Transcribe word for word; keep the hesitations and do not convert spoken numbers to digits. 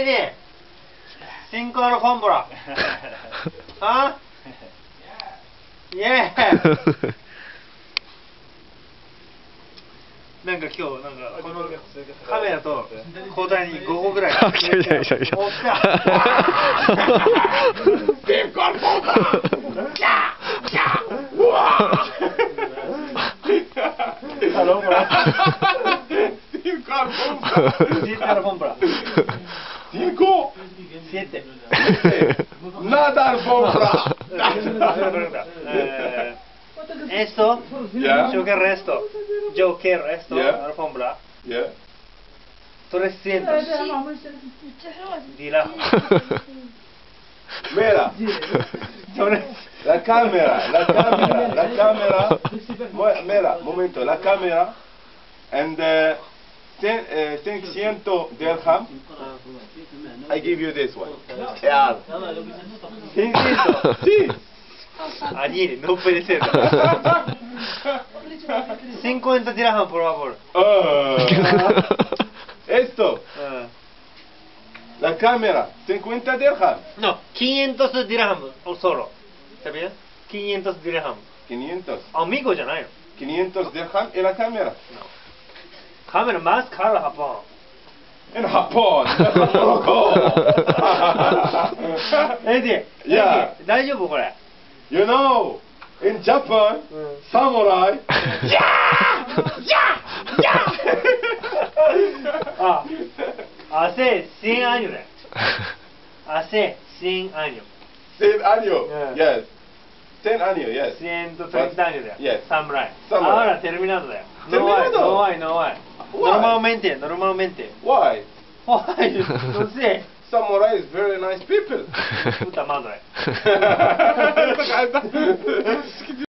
Lady, cinco alfombra. Huh? Yeah. なんか今日なんかこのカメラと交代にごこぐらい。 来た来た来た来た。 おっしゃ。 cinco alfombra. Ya, ya. Wow. Alfombra. Cinco alfombra. Siete alfombra. Cinco. Siete. Nada alfombra. Eh, esto, Yeah. yo quiero esto, yo quiero esto, Yeah. alfombra, Yeah. trescientos dirham. Mira. La cámara, la cámara, la cámara. Mu- Mira, momento, la cámara. And uh, cien- eh, seiscientos dirham. I give you this one. Yeah. seiscientos. Sí. Allí, no puede ser. cincuenta dirham, por favor. Ah. Esto, Ah. la cámara, cincuenta dirham. No, quinientos dirham solo. ¿Sabías? quinientos dirham. quinientos. Amigo じゃないの。 quinientos dirham y la cámara. カメラmás caro Japón. En Japón. Eddie, Yeah. Eddie, 大丈夫これ。 You know, in Japan, samurai. Ah, hace cien años だよ。hace cien años. cien años. Yeah. Yes. cien años, yes. ciento treinta años だよ。 Yes. Samurai. Samurai. Ahora terminado だよ。 Terminado? No hay, no hay. Why? Normalmente, normalmente. Why? Why? No sé. Samurai is very nice people. Puta madre.